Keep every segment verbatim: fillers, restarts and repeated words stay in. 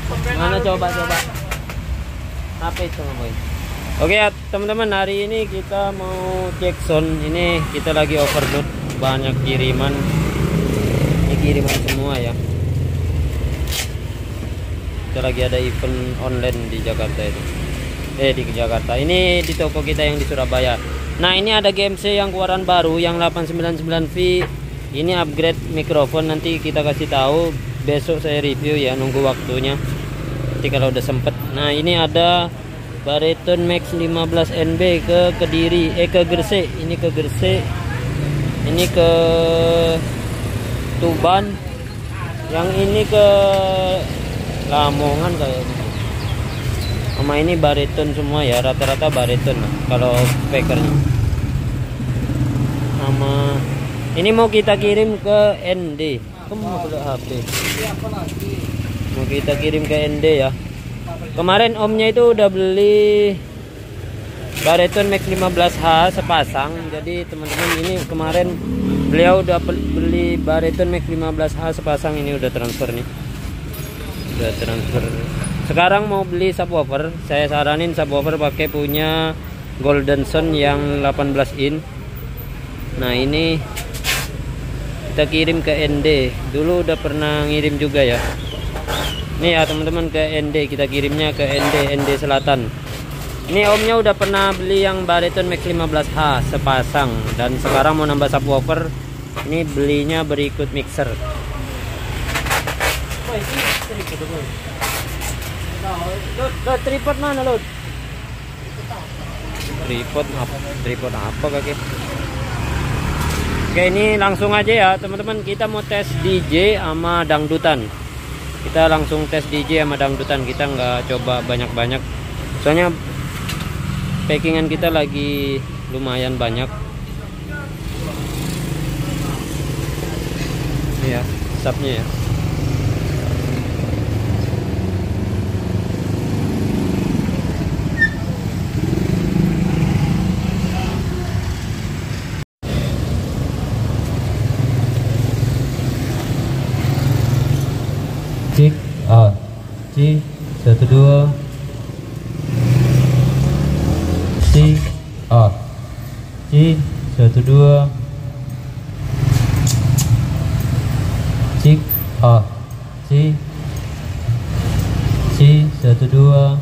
Mana coba coba. Apa itu boy? Oke ya teman-teman, hari ini kita mau cek sound. Ini kita lagi overload, banyak kiriman. Ini kiriman semua ya. Kita lagi ada event online di Jakarta itu. Eh di Jakarta. Ini di toko kita yang di Surabaya. Nah ini ada G M C yang keluaran baru yang delapan sembilan sembilan V. Ini upgrade mikrofon, nanti kita kasih tahu. Besok saya review ya, nunggu waktunya. Nanti kalau udah sempet. Nah ini ada Bariton Max lima belas N B ke Kediri, eh ke Gresik. Ini ke Gresik. Ini ke Tuban. Yang ini ke Lamongan kayaknya. Sama ini Bariton semua ya, rata-rata Bariton lah kalau speakernya. Sama ini mau kita kirim ke N D. Kamu mau ke H P? Mau kita kirim ke N D ya. Kemarin omnya itu udah beli Bariton Max lima belas H sepasang. Jadi teman-teman, ini kemarin beliau udah beli Bariton Max lima belas H sepasang. Ini udah transfer nih. Udah transfer. Sekarang mau beli subwoofer. Saya saranin subwoofer pakai punya Golden Sound yang delapan belas in. Nah ini kita kirim ke N D. Dulu udah pernah ngirim juga ya. Nih ya teman-teman, ke N D kita kirimnya ke N D N D Selatan. Ini omnya udah pernah beli yang Bariton Max lima belas H sepasang, dan sekarang mau nambah subwoofer. Ini belinya berikut mixer. Lod, tripod mana Lod? Tripod apa? Tripod apa kaki? Oke, ini langsung aja ya teman-teman, kita mau tes D J sama dangdutan. Kita langsung tes D J sama dangdutan, kita nggak coba banyak-banyak. Soalnya packingan kita lagi lumayan banyak. Ini ya, subnya ya. Cek A C satu dua C A C satu dua cek A C C satu dua.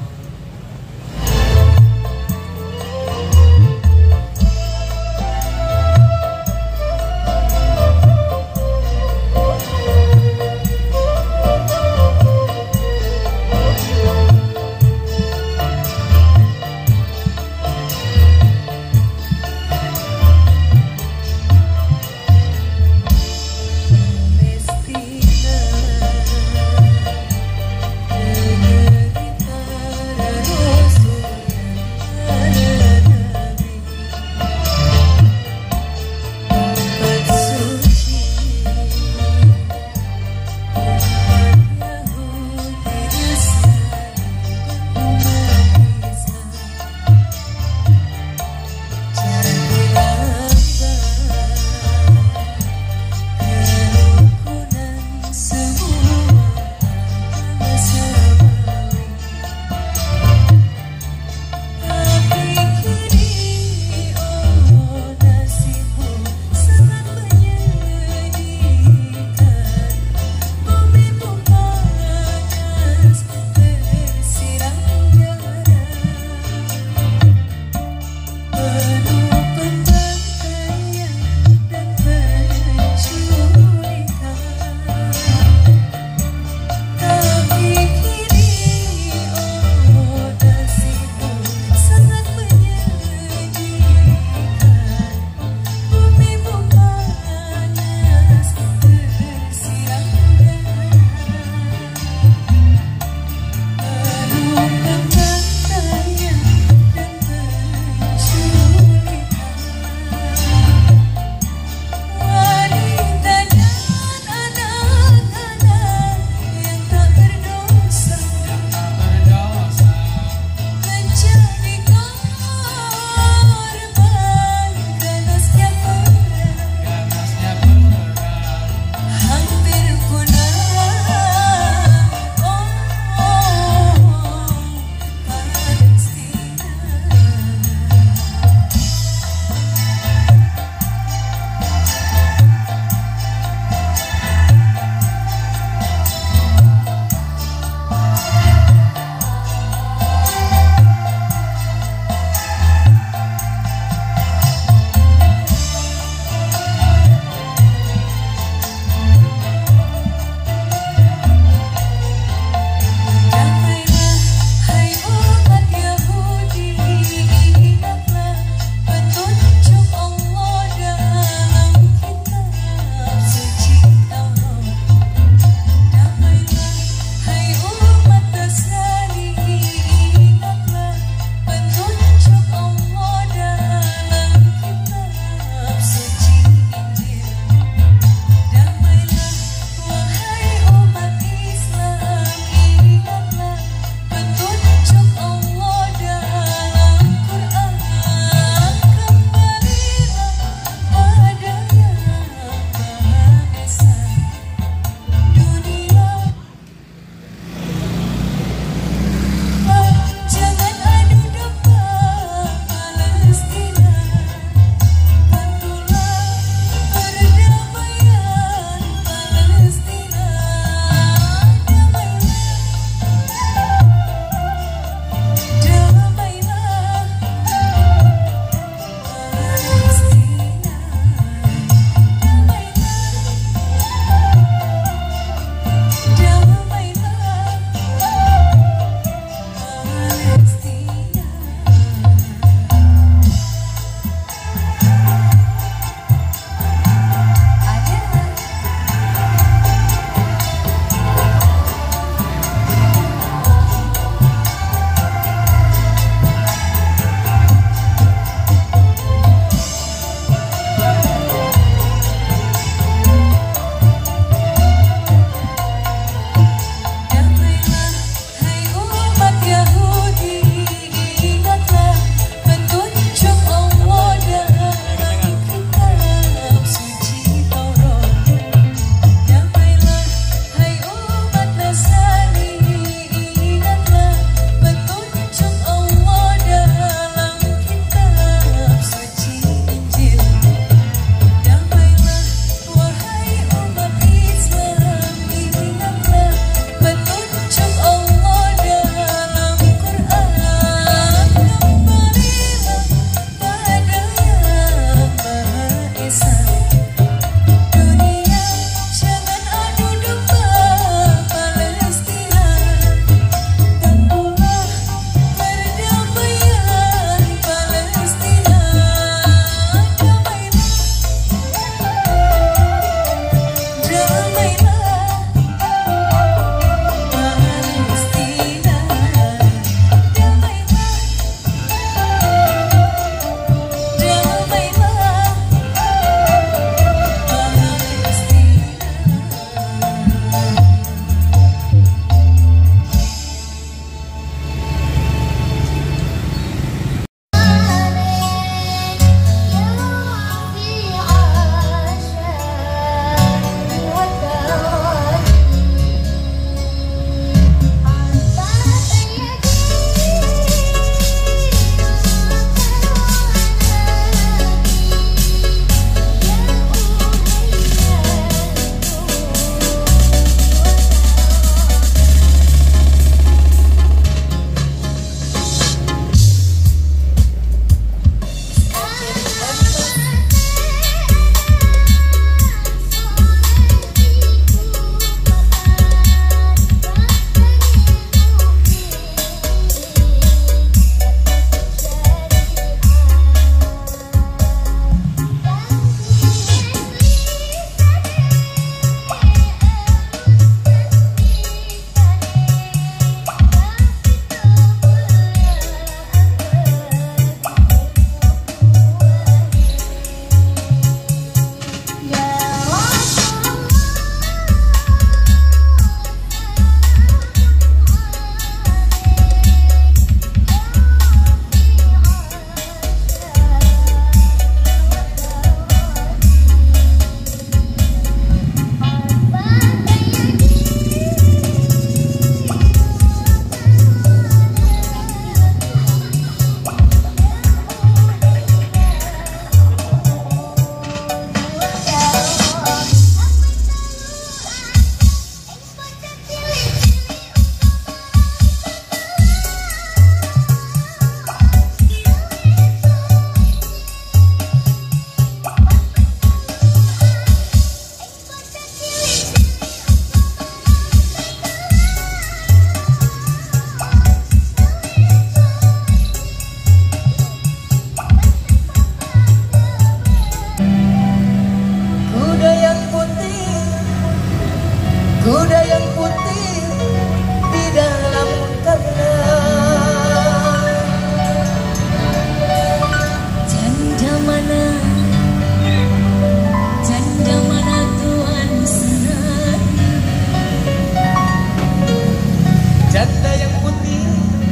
Janda yang putih,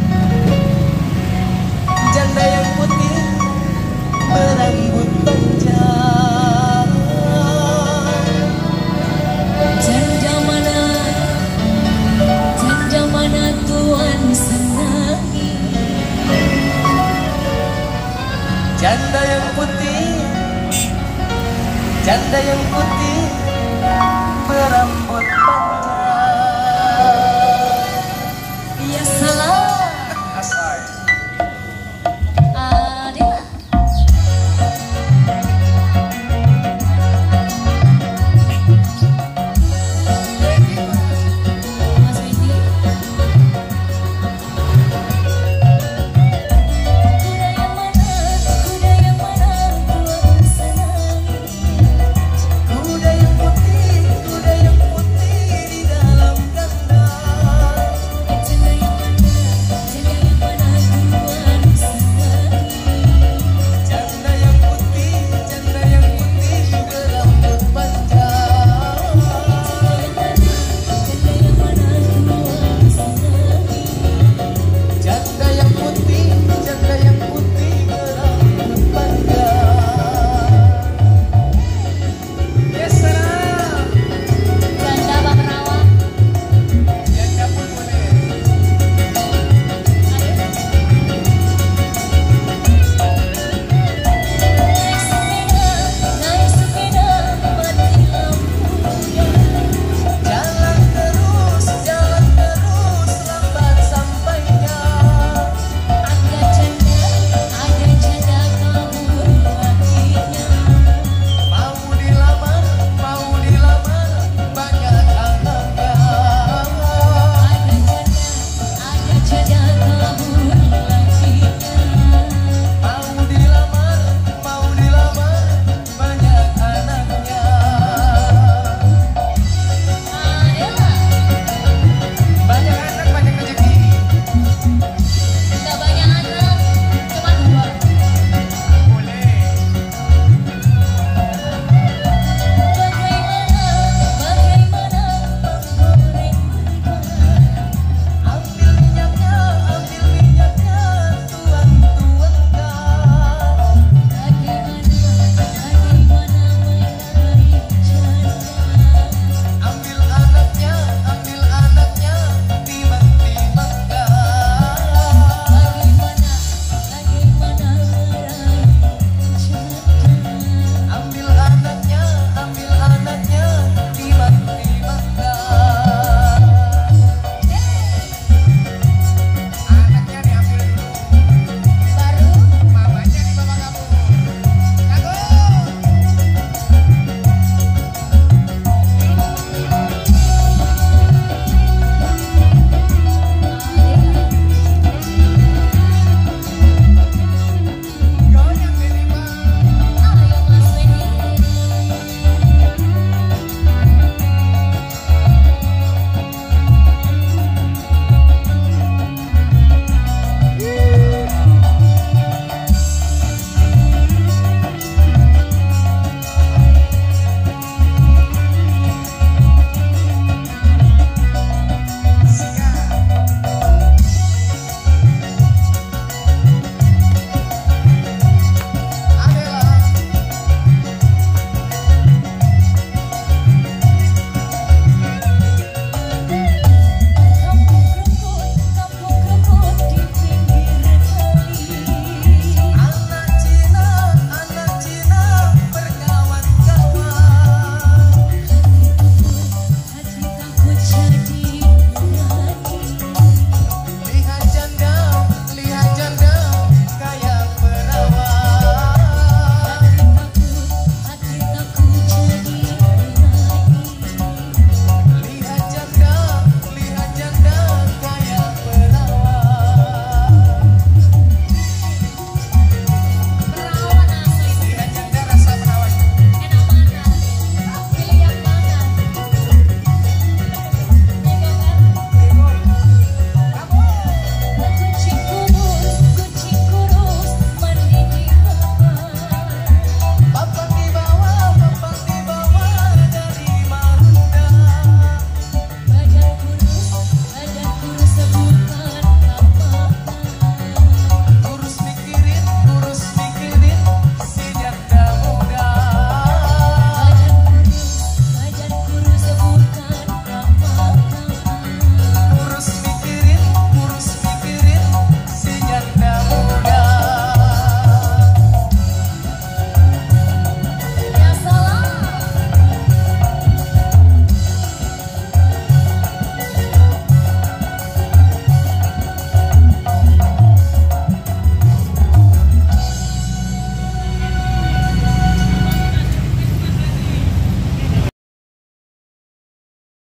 janda yang putih berambut panjang. Janda mana, janda mana Tuhan senangi. Janda yang putih, janda yang putih